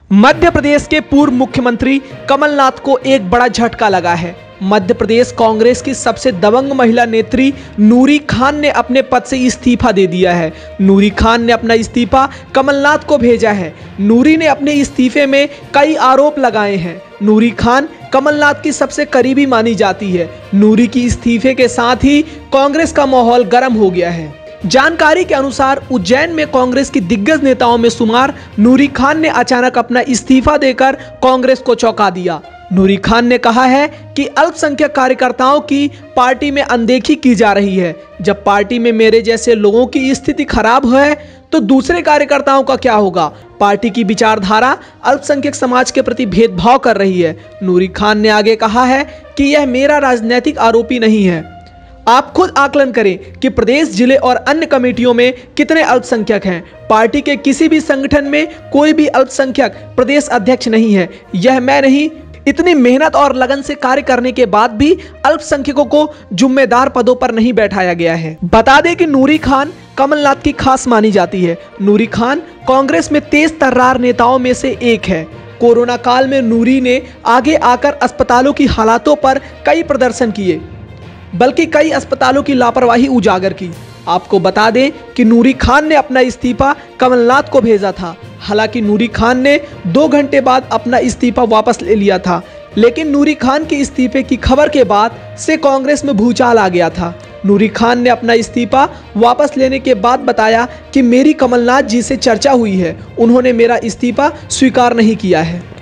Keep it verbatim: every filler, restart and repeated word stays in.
मध्य प्रदेश के पूर्व मुख्यमंत्री कमलनाथ को एक बड़ा झटका लगा है। मध्य प्रदेश कांग्रेस की सबसे दबंग महिला नेत्री नूरी खान ने अपने पद से इस्तीफा दे दिया है। नूरी खान ने अपना इस्तीफा कमलनाथ को भेजा है। नूरी ने अपने इस्तीफे में कई आरोप लगाए हैं। नूरी खान कमलनाथ की सबसे करीबी मानी जाती है। नूरी की इस्तीफे के साथ ही कांग्रेस का माहौल गर्म हो गया है। जानकारी के अनुसार उज्जैन में कांग्रेस की दिग्गज नेताओं में शुमार नूरी खान ने अचानक अपना इस्तीफा देकर कांग्रेस को चौंका दिया। नूरी खान ने कहा है कि अल्पसंख्यक कार्यकर्ताओं की पार्टी में अनदेखी की जा रही है। जब पार्टी में मेरे जैसे लोगों की स्थिति खराब है तो दूसरे कार्यकर्ताओं का क्या होगा। पार्टी की विचारधारा अल्पसंख्यक समाज के प्रति भेदभाव कर रही है। नूरी खान ने आगे कहा है कि यह मेरा राजनीतिक आरोपी नहीं है। आप खुद आकलन करें कि प्रदेश, जिले और अन्य कमेटियों में कितने अल्पसंख्यक हैं। पार्टी के किसी भी संगठन में कोई भी अल्पसंख्यक प्रदेश अध्यक्ष नहीं है। यह मैं नहीं, इतनी मेहनत और लगन से कार्य करने के बाद भी अल्पसंख्यकों को जिम्मेदार पदों पर नहीं बैठाया गया है। बता दें कि नूरी खान कमलनाथ की खास मानी जाती है। नूरी खान कांग्रेस में तेज तर्रार नेताओं में से एक है। कोरोना काल में नूरी ने आगे आकर अस्पतालों की हालातों पर कई प्रदर्शन किए, बल्कि कई अस्पतालों की लापरवाही उजागर की। आपको बता दें कि नूरी खान ने अपना इस्तीफा कमलनाथ को भेजा था। हालांकि नूरी खान ने दो घंटे बाद अपना इस्तीफा वापस ले लिया था, लेकिन नूरी खान के इस्तीफे की खबर के बाद से कांग्रेस में भूचाल आ गया था। नूरी खान ने अपना इस्तीफा वापस लेने के बाद बताया कि मेरी कमलनाथ जी से चर्चा हुई है, उन्होंने मेरा इस्तीफा स्वीकार नहीं किया है।